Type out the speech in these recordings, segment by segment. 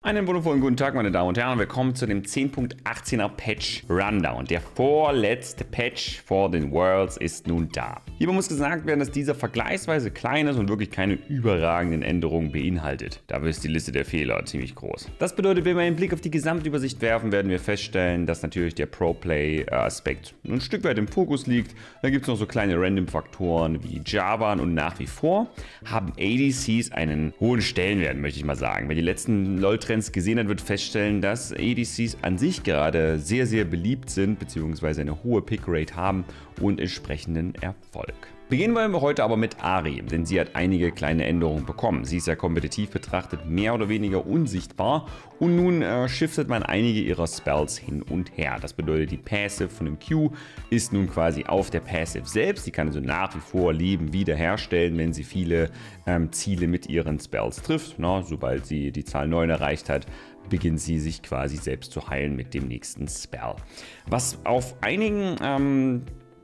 Einen wundervollen guten Tag, meine Damen und Herren. Willkommen zu dem 10.18er Patch Rundown. Der vorletzte Patch vor den Worlds ist nun da. Hierbei muss gesagt werden, dass dieser vergleichsweise klein ist und wirklich keine überragenden Änderungen beinhaltet. Dafür ist die Liste der Fehler ziemlich groß. Das bedeutet, wenn wir einen Blick auf die Gesamtübersicht werfen, werden wir feststellen, dass natürlich der Pro-Play-Aspekt ein Stück weit im Fokus liegt. Dann gibt es noch so kleine Random-Faktoren wie Jarvan und nach wie vor haben ADCs einen hohen Stellenwert, möchte ich mal sagen. Wer die letzten LoL-Trends gesehen hat, wird feststellen, dass ADCs an sich gerade sehr, sehr beliebt sind, beziehungsweise eine hohe Pickrate haben und entsprechenden Erfolg. Beginnen wollen wir heute aber mit Ahri, denn sie hat einige kleine Änderungen bekommen. Sie ist ja kompetitiv betrachtet mehr oder weniger unsichtbar und nun shiftet man einige ihrer Spells hin und her. Das bedeutet, die Passive von dem Q ist nun quasi auf der Passive selbst. Sie kann also nach wie vor Leben wiederherstellen, wenn sie viele Ziele mit ihren Spells trifft. Sobald sie die Zahl 9 erreicht hat, beginnt sie sich quasi selbst zu heilen mit dem nächsten Spell. Was auf einigen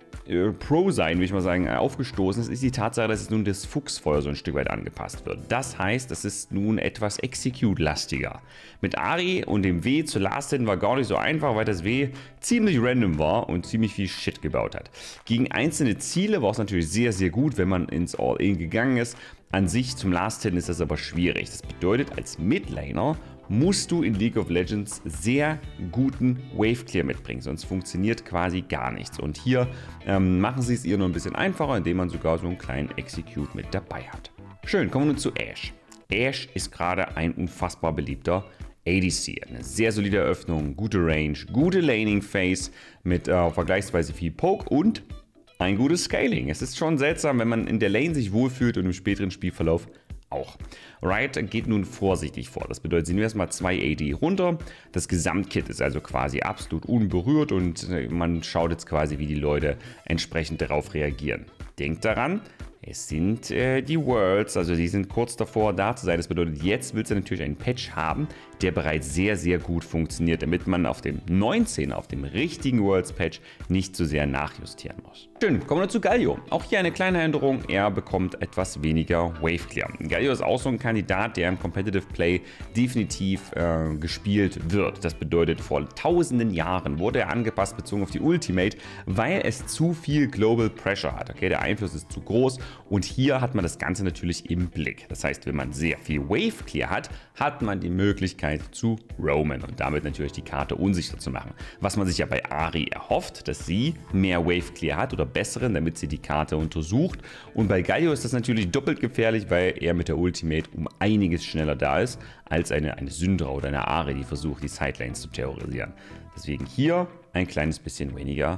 Pro-Sein, würde ich mal sagen, aufgestoßen ist die Tatsache, dass es nun das Fuchsfeuer so ein Stück weit angepasst wird. Das heißt, es ist nun etwas Execute-lastiger. Mit Ahri und dem W zu Last Hit war gar nicht so einfach, weil das W ziemlich random war und ziemlich viel Shit gebaut hat. Gegen einzelne Ziele war es natürlich sehr, sehr gut, wenn man ins All-In gegangen ist. An sich zum Last Hit ist das aber schwierig. Das bedeutet, als Midlaner musst du in League of Legends sehr guten Wave Clear mitbringen, sonst funktioniert quasi gar nichts. Und hier machen sie es ihr nur ein bisschen einfacher, indem man sogar so einen kleinen Execute mit dabei hat. Schön, kommen wir nun zu Ashe. Ashe ist gerade ein unfassbar beliebter ADC. Eine sehr solide Eröffnung, gute Range, gute Laning Phase mit vergleichsweise viel Poke und ein gutes Scaling. Es ist schon seltsam, wenn man in der Lane sich wohlfühlt und im späteren Spielverlauf auch. Riot geht nun vorsichtig vor. Das bedeutet, sie nehmen erstmal 2 AD runter. Das Gesamtkit ist also quasi absolut unberührt und man schaut jetzt quasi, wie die Leute entsprechend darauf reagieren. Denkt daran, es sind die Worlds, also die sind kurz davor da zu sein. Das bedeutet, jetzt willst du natürlich einen Patch haben, der bereits sehr, sehr gut funktioniert, damit man auf dem 19, auf dem richtigen Worlds Patch nicht zu sehr nachjustieren muss. Schön, kommen wir zu Galio. Auch hier eine kleine Änderung, er bekommt etwas weniger Wave Clear. Galio ist auch so ein Kandidat, der im Competitive Play definitiv gespielt wird. Das bedeutet, vor tausenden Jahren wurde er angepasst bezogen auf die Ultimate, weil es zu viel Global Pressure hat. Okay, der Einfluss ist zu groß. Und hier hat man das Ganze natürlich im Blick. Das heißt, wenn man sehr viel Wave Clear hat, hat man die Möglichkeit zu roamen und damit natürlich die Karte unsicher zu machen. Was man sich ja bei Ahri erhofft, dass sie mehr Wave Clear hat oder besseren, damit sie die Karte untersucht. Und bei Galio ist das natürlich doppelt gefährlich, weil er mit der Ultimate um einiges schneller da ist, als eine Syndra oder eine Ahri, die versucht, die Sidelanes zu terrorisieren. Deswegen hier ein kleines bisschen weniger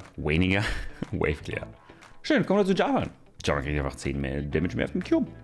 Wave Clear. Schön, kommen wir zu Jarvan. Jarvan kriegt einfach 10 mehr Damage mehr auf dem Cube.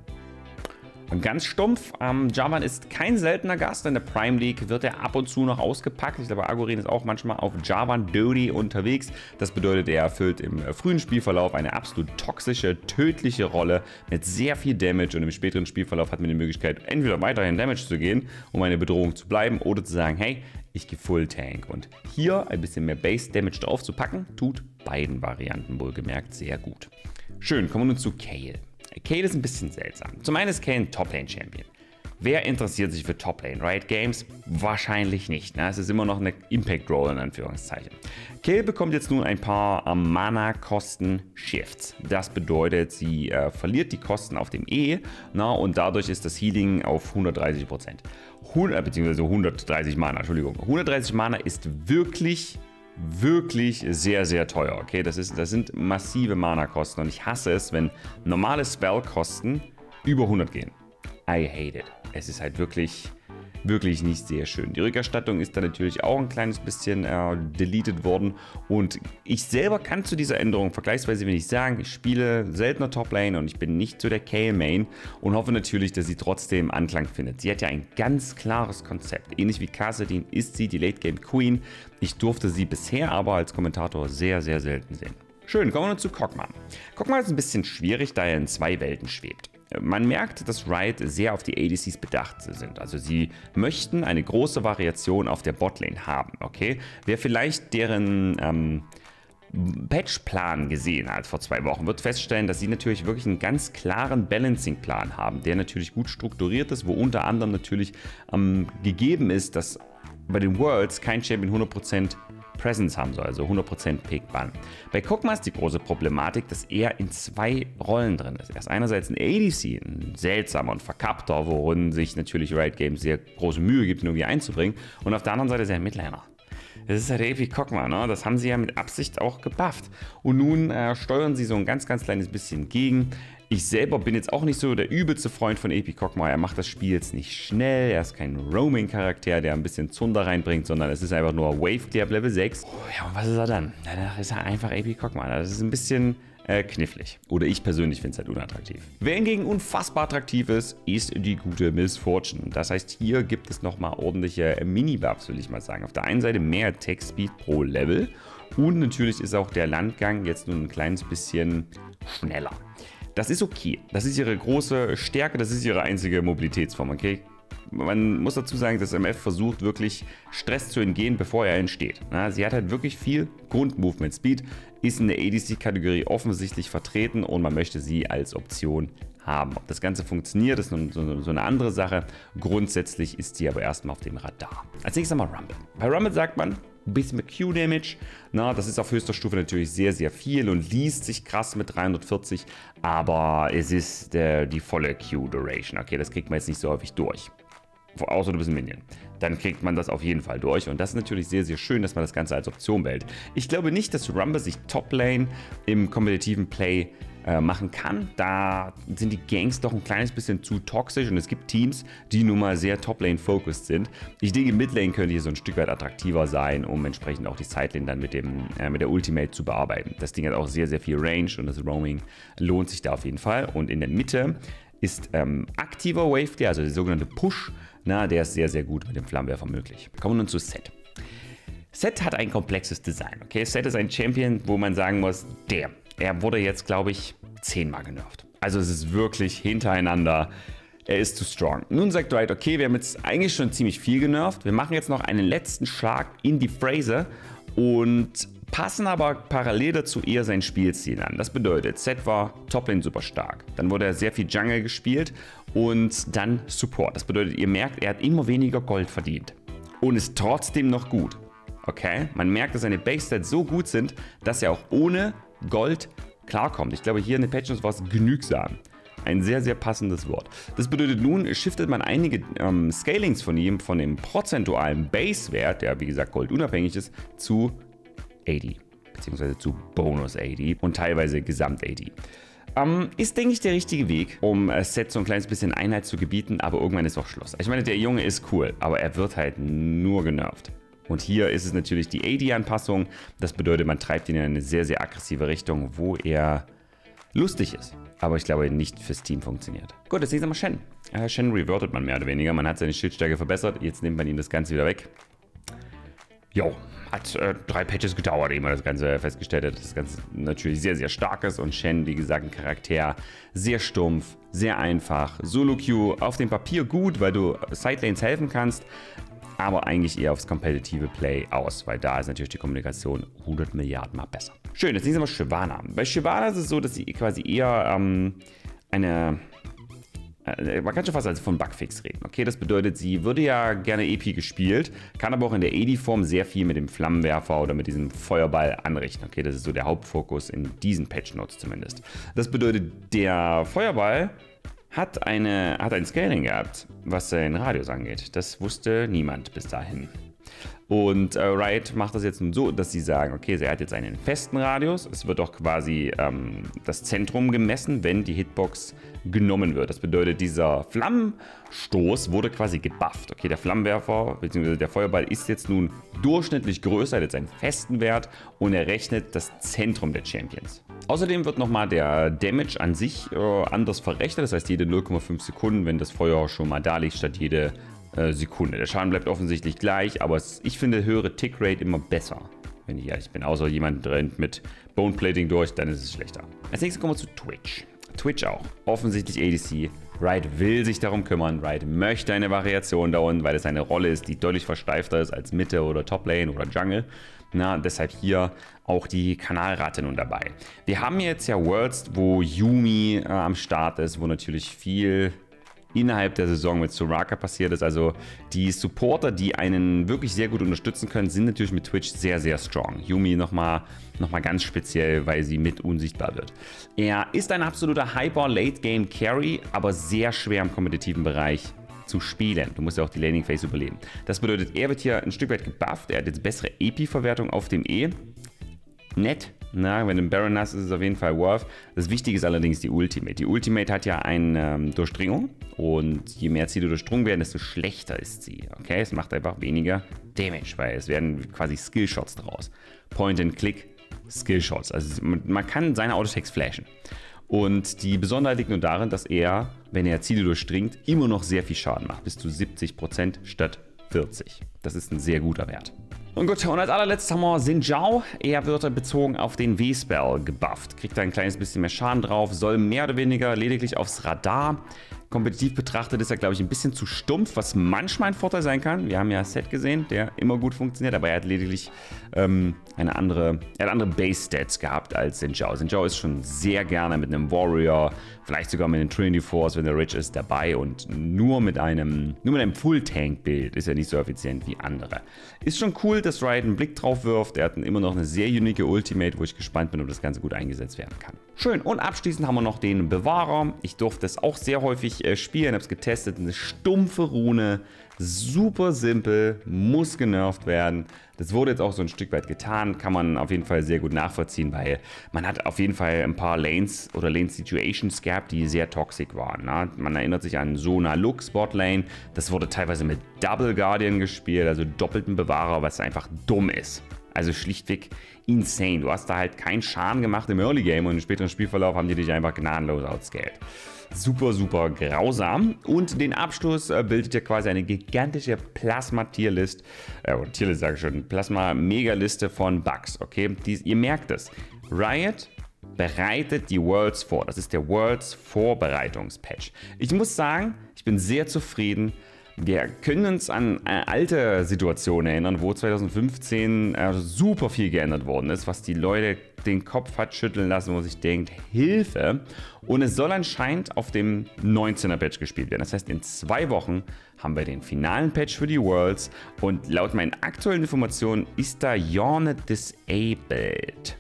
Und ganz stumpf, Jarvan ist kein seltener Gast. In der Prime League wird er ab und zu noch ausgepackt. Ich glaube, Agorin ist auch manchmal auf Jarvan Dirty unterwegs. Das bedeutet, er erfüllt im frühen Spielverlauf eine absolut toxische, tödliche Rolle mit sehr viel Damage. Und im späteren Spielverlauf hat man die Möglichkeit, entweder weiterhin Damage zu gehen, um eine Bedrohung zu bleiben, oder zu sagen, hey, ich gehe Full Tank. Und hier ein bisschen mehr Base Damage drauf zu packen, tut beiden Varianten wohlgemerkt sehr gut. Schön, kommen wir nun zu Kayle. Kayle ist ein bisschen seltsam. Zum einen ist Kayle ein Top-Lane-Champion. Wer interessiert sich für Top-Lane? Riot Games? Wahrscheinlich nicht. Ne? Es ist immer noch eine Impact-Roll in Anführungszeichen. Kayle bekommt jetzt nun ein paar Mana-Kosten-Shifts. Das bedeutet, sie verliert die Kosten auf dem E, und dadurch ist das Healing auf 130%. Beziehungsweise 130 Mana, Entschuldigung. 130 Mana ist wirklich sehr, sehr teuer, okay? Das sind massive Mana-Kosten und ich hasse es, wenn normale Spell-Kosten über 100 gehen. I hate it. Es ist halt wirklich nicht sehr schön. Die Rückerstattung ist dann natürlich auch ein kleines bisschen deleted worden und ich selber kann zu dieser Änderung vergleichsweise wenig sagen. Ich spiele seltener Top-Lane und ich bin nicht so der Kayle-Main und hoffe natürlich, dass sie trotzdem Anklang findet. Sie hat ja ein ganz klares Konzept. Ähnlich wie Kassadin ist sie die Late-Game-Queen. Ich durfte sie bisher aber als Kommentator sehr, sehr selten sehen. Schön, kommen wir nun zu Kog'Maw. Kog'Maw ist ein bisschen schwierig, da er in 2 Welten schwebt. Man merkt, dass Riot sehr auf die ADCs bedacht sind. Also sie möchten eine große Variation auf der Botlane haben, okay? Wer vielleicht deren Patchplan gesehen hat vor 2 Wochen, wird feststellen, dass sie natürlich wirklich einen ganz klaren Balancing-Plan haben, der natürlich gut strukturiert ist, wo unter anderem natürlich gegeben ist, dass bei den Worlds kein Champion 100% Presence haben soll, also 100% Pick-Ban. Bei Kog'Maw ist die große Problematik, dass er in 2 Rollen drin ist. Er ist einerseits ein ADC, ein seltsamer und verkappter, worin sich natürlich Riot Games sehr große Mühe gibt, ihn irgendwie einzubringen, und auf der anderen Seite ist er ein Midlaner. Das ist halt AP Kog'Maw, ne? Das haben sie ja mit Absicht auch gebufft. Und nun steuern sie so ein ganz, ganz kleines bisschen gegen. Ich selber bin jetzt auch nicht so der übelste Freund von AP Kog'Maw. Er macht das Spiel jetzt nicht schnell. Er ist kein Roaming-Charakter, der ein bisschen Zunder reinbringt, sondern es ist einfach nur Wave Clear Level 6. Oh, ja, und was ist er dann? Danach ist er einfach AP Kog'Maw. Das ist ein bisschen knifflig. Oder ich persönlich finde es halt unattraktiv. Wer hingegen unfassbar attraktiv ist, ist die gute Miss Fortune. Das heißt, hier gibt es nochmal ordentliche Mini-Buffs, will ich mal sagen. Auf der einen Seite mehr Attack Speed pro Level und natürlich ist auch der Landgang jetzt nur ein kleines bisschen schneller. Das ist okay. Das ist ihre große Stärke, das ist ihre einzige Mobilitätsform, okay? Man muss dazu sagen, dass MF versucht, wirklich Stress zu entgehen, bevor er entsteht. Sie hat halt wirklich viel Grund-Movement Speed, ist in der ADC-Kategorie offensichtlich vertreten und man möchte sie als Option haben. Ob das Ganze funktioniert, ist so eine andere Sache. Grundsätzlich ist sie aber erstmal auf dem Radar. Als nächstes mal Rumble. Bei Rumble sagt man, ein bisschen mit Q-Damage. Das ist auf höchster Stufe natürlich sehr, sehr viel und liest sich krass mit 340, aber es ist die volle Q-Duration. Okay, das kriegt man jetzt nicht so häufig durch. Außer du bist ein Minion. Dann kriegt man das auf jeden Fall durch. Und das ist natürlich sehr, sehr schön, dass man das Ganze als Option behält. Ich glaube nicht, dass Rumble sich Top-Lane im kompetitiven Play machen kann. Da sind die Ganks doch ein kleines bisschen zu toxisch und es gibt Teams, die nun mal sehr Top-Lane-focused sind. Ich denke, Mid-Lane könnte hier so ein Stück weit attraktiver sein, um entsprechend auch die Sidelane dann mit der Ultimate zu bearbeiten. Das Ding hat auch sehr, sehr viel Range und das Roaming lohnt sich da auf jeden Fall. Und in der Mitte ist aktiver Wave Clear, also der sogenannte Push, der ist sehr, sehr gut mit dem Flammenwerfer möglich. Kommen wir nun zu Sett. Sett hat ein komplexes Design. Okay? Sett ist ein Champion, wo man sagen muss, er wurde jetzt, glaube ich, 10-mal genervt. Also es ist wirklich hintereinander. Er ist zu strong. Nun sagt Riot, okay, wir haben jetzt eigentlich schon ziemlich viel genervt. Wir machen jetzt noch einen letzten Schlag in die Phrase und passen aber parallel dazu eher sein Spielstil an. Das bedeutet, Sett war Toplane super stark. Dann wurde er sehr viel Jungle gespielt und dann Support. Das bedeutet, ihr merkt, er hat immer weniger Gold verdient und ist trotzdem noch gut. Okay? Man merkt, dass seine Base-Stats so gut sind, dass er auch ohne Gold klarkommt. Ich glaube, hier in den Patches war es genügsam. Ein sehr, sehr passendes Wort. Das bedeutet, nun shiftet man einige Scalings von ihm, von dem prozentualen Base-Wert, der wie gesagt goldunabhängig ist, zu AD, beziehungsweise zu Bonus AD und teilweise Gesamt AD. Ist, denke ich, der richtige Weg, um Sett so ein kleines bisschen Einheit zu gebieten, aber irgendwann ist auch Schluss. Ich meine, der Junge ist cool, aber er wird halt nur genervt. Und hier ist es natürlich die AD-Anpassung. Das bedeutet, man treibt ihn in eine sehr, sehr aggressive Richtung, wo er lustig ist. Aber ich glaube, nicht fürs Team funktioniert. Gut, jetzt sehen wir mal Shen. Shen revertet man mehr oder weniger. Man hat seine Schildstärke verbessert. Jetzt nimmt man ihm das Ganze wieder weg. Jo, hat 3 Patches gedauert, ehe man das Ganze festgestellt hat, dass das Ganze natürlich sehr, sehr stark ist. Und Shen, wie gesagt, ein Charakter, sehr stumpf, sehr einfach. Solo-Queue auf dem Papier gut, weil du Sidelanes helfen kannst. Aber eigentlich eher aufs competitive Play aus, weil da ist natürlich die Kommunikation 100 Milliarden Mal besser. Schön, jetzt sehen wir mal Shyvana. Bei Shyvana ist es so, dass sie quasi eher man kann schon fast also von Bugfix reden. Okay, das bedeutet, sie würde ja gerne EP gespielt, kann aber auch in der AD-Form sehr viel mit dem Flammenwerfer oder mit diesem Feuerball anrichten. Okay, das ist so der Hauptfokus in diesen Patch-Notes zumindest. Das bedeutet, der Feuerball hat ein Scaling gehabt, was den Radius angeht. Das wusste niemand bis dahin. Und Riot macht das jetzt nun so, dass sie sagen, okay, sie hat jetzt einen festen Radius. Es wird auch quasi das Zentrum gemessen, wenn die Hitbox genommen wird. Das bedeutet, dieser Flammenstoß wurde quasi gebufft. Okay, der Flammenwerfer bzw. der Feuerball ist jetzt nun durchschnittlich größer, hat jetzt einen festen Wert und er rechnet das Zentrum der Champions. Außerdem wird nochmal der Damage an sich anders verrechnet. Das heißt, jede 0,5 Sekunden, wenn das Feuer schon mal da liegt, statt jede Sekunde. Der Schaden bleibt offensichtlich gleich, aber ich finde höhere Tickrate immer besser, wenn ich ehrlich bin. Außer jemand rennt mit Boneplating durch, dann ist es schlechter. Als nächstes kommen wir zu Twitch. Twitch auch. Offensichtlich ADC, Riot will sich darum kümmern. Riot möchte eine Variation da unten, weil es eine Rolle ist, die deutlich versteifter ist als Mitte oder Toplane oder Jungle. Na, deshalb hier auch die Kanalrate nun dabei. Wir haben jetzt ja Worlds, wo Yuumi am Start ist, wo natürlich viel innerhalb der Saison mit Soraka passiert ist. Also die Supporter, die einen wirklich sehr gut unterstützen können, sind natürlich mit Twitch sehr, sehr strong. Yuumi nochmal ganz speziell, weil sie mit unsichtbar wird. Er ist ein absoluter Hyper-Late-Game-Carry, aber sehr schwer im kompetitiven Bereich zu spielen. Du musst ja auch die Laning Phase überleben. Das bedeutet, er wird hier ein Stück weit gebufft. Er hat jetzt bessere EP-Verwertung auf dem E. Nett. Na, wenn du einen Baron hast, ist es auf jeden Fall worth. Das Wichtige ist allerdings die Ultimate. Die Ultimate hat ja eine Durchdringung und je mehr Ziele durchdrungen werden, desto schlechter ist sie. Okay, es macht einfach weniger Damage, weil es werden quasi Skillshots draus. Point-and-Click Skillshots. Also man kann seine Autotext flashen. Und die Besonderheit liegt nur darin, dass er, wenn er Ziele durchdringt, immer noch sehr viel Schaden macht. Bis zu 70% statt 40%. Das ist ein sehr guter Wert. Und gut, und als allerletztes haben wir Xin Zhao. Er wird bezogen auf den W-Spell gebufft. Kriegt da ein kleines bisschen mehr Schaden drauf, soll mehr oder weniger lediglich aufs Radar. Kompetitiv betrachtet ist er, glaube ich, ein bisschen zu stumpf, was manchmal ein Vorteil sein kann. Wir haben ja Set gesehen, der immer gut funktioniert, aber er hat lediglich andere Base-Stats gehabt als Xin Zhao. Xin Zhao ist schon sehr gerne mit einem Warrior, vielleicht sogar mit einem Trinity Force, wenn der Rich ist, dabei und nur mit einem Full-Tank-Bild ist er nicht so effizient wie andere. Ist schon cool, dass Riot einen Blick drauf wirft. Er hat immer noch eine sehr unique Ultimate, wo ich gespannt bin, ob das Ganze gut eingesetzt werden kann. Schön, und abschließend haben wir noch den Bewahrer. Ich durfte es auch sehr häufig spielen, habe es getestet. Eine stumpfe Rune, super simpel, muss genervt werden. Das wurde jetzt auch so ein Stück weit getan, kann man auf jeden Fall sehr gut nachvollziehen, weil man hat auf jeden Fall ein paar Lanes oder Lane-Situations gehabt, die sehr toxisch waren. Ne? Man erinnert sich an Sona Lux Botlane, das wurde teilweise mit Double Guardian gespielt, also doppelten Bewahrer, was einfach dumm ist. Also schlichtweg insane. Du hast da halt keinen Schaden gemacht im Early Game und im späteren Spielverlauf haben die dich einfach gnadenlos outscaled. Super, super grausam. Und den Abschluss bildet ja quasi eine gigantische Plasma-Tierlist, oder Tierlist sage ich schon, Plasma-Megaliste von Bugs. Okay, ihr merkt es. Riot bereitet die Worlds vor. Das ist der Worlds Vorbereitungspatch. Ich muss sagen, ich bin sehr zufrieden. Wir können uns an alte Situationen erinnern, wo 2015 super viel geändert worden ist, was die Leute den Kopf hat schütteln lassen, wo man sich denkt, Hilfe. Und es soll anscheinend auf dem 19er Patch gespielt werden. Das heißt, in 2 Wochen haben wir den finalen Patch für die Worlds und laut meinen aktuellen Informationen ist da Yone disabled.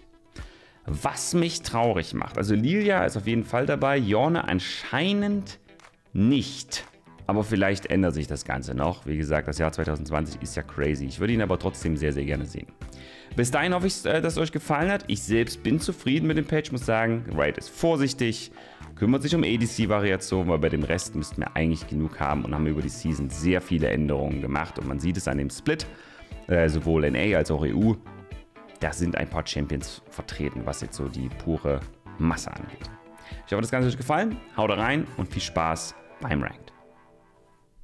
Was mich traurig macht. Also Lilia ist auf jeden Fall dabei, Yone anscheinend nicht. Aber vielleicht ändert sich das Ganze noch. Wie gesagt, das Jahr 2020 ist ja crazy. Ich würde ihn aber trotzdem sehr, sehr gerne sehen. Bis dahin hoffe ich, dass es euch gefallen hat. Ich selbst bin zufrieden mit dem Patch, muss sagen. Riot ist vorsichtig, kümmert sich um ADC-Variationen, weil bei dem Rest müssten wir eigentlich genug haben und haben über die Season sehr viele Änderungen gemacht. Und man sieht es an dem Split, sowohl NA als auch EU. Da sind ein paar Champions vertreten, was jetzt so die pure Masse angeht. Ich hoffe, das Ganze hat euch gefallen. Haut rein und viel Spaß beim Ranked.